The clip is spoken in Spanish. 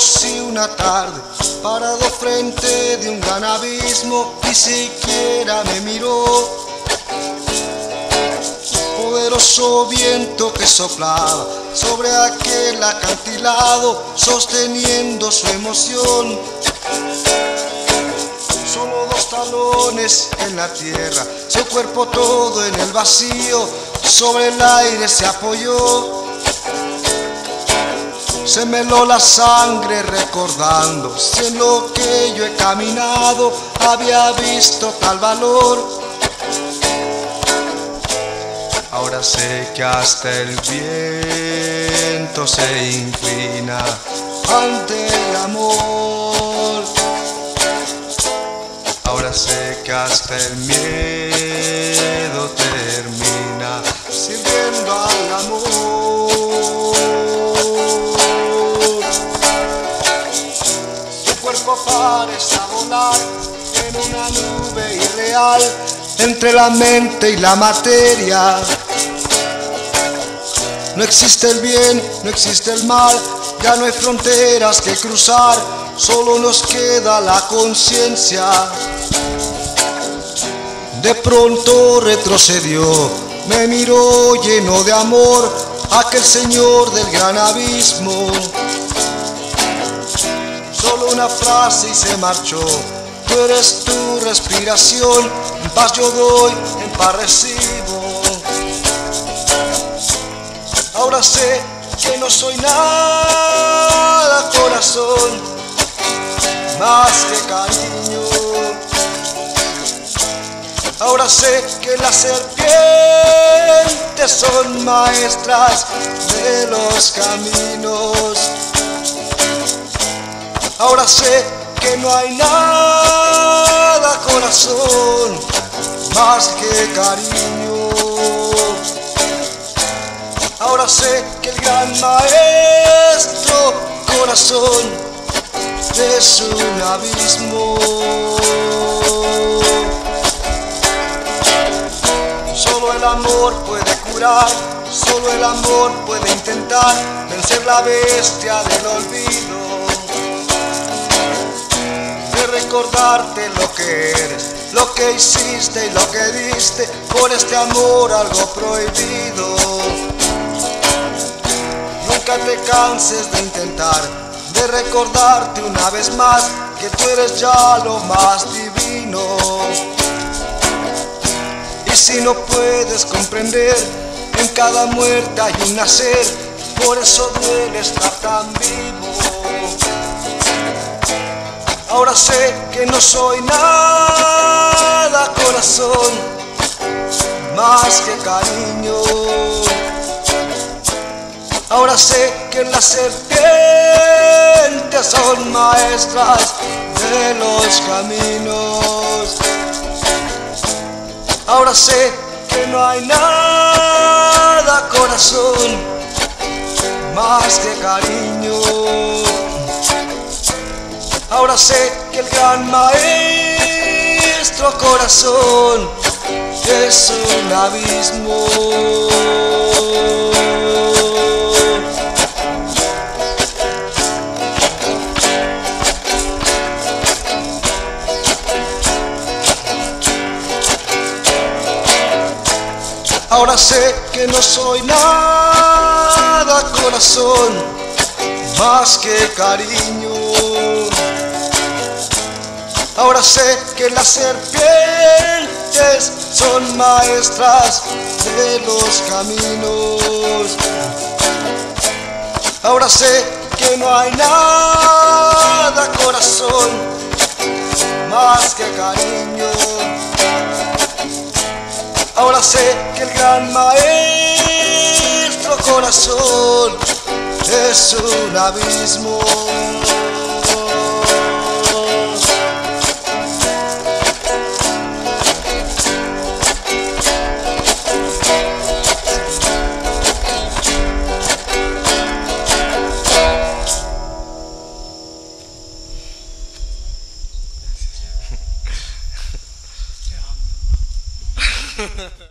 conocí una tarde, parado frente de un gran abismo, ni siquiera me miró. Poderoso viento que soplaba sobre aquel acantilado, sosteniendo su emoción. Solo dos talones en la tierra, su cuerpo todo en el vacío, sobre el aire se apoyó. Se me heló la sangre recordando si en lo que yo he caminado había visto tal valor. Ahora sé que hasta el viento se inclina ante el amor. Ahora sé que hasta el miedo termina sirviendo al amor. Tu cuerpo parece volar en una nube irreal entre la mente y la materia. No existe el bien, no existe el mal, ya no hay fronteras que cruzar, solo nos queda la conciencia. De pronto retrocedió, me miró lleno de amor, aquel señor del gran abismo. Solo una frase y se marchó, tú eres tu respiración, en paz yo doy, en paz recibo. Ahora sé que no soy nada, corazón, más que cariño. Ahora sé que las serpientes son maestras de los caminos. Ahora sé que no hay nada, corazón, más que cariño. Ahora sé que el gran maestro, corazón, es un abismo. Solo el amor puede curar, solo el amor puede intentar vencer la bestia del olvido. De recordarte lo que eres, lo que hiciste y lo que diste, por este amor algo prohibido. Nunca te canses de intentar, de recordarte una vez más que tú eres ya lo más divino. Y si no puedes comprender, en cada muerte hay un nacer, por eso duele estar tan vivo. Ahora sé que no soy nada, corazón, más que cariño. Ahora sé que las serpientes son maestras de los caminos. Ahora sé que no hay nada, corazón, más que cariño. Ahora sé que el gran maestro, corazón, es un abismo. Ahora sé que no soy nada, corazón, más que cariño. Ahora sé que las serpientes son maestras de los caminos. Ahora sé que no hay nada, corazón, más que cariño. Ahora sé que el gran maestro, corazón, es un abismo. Te amo.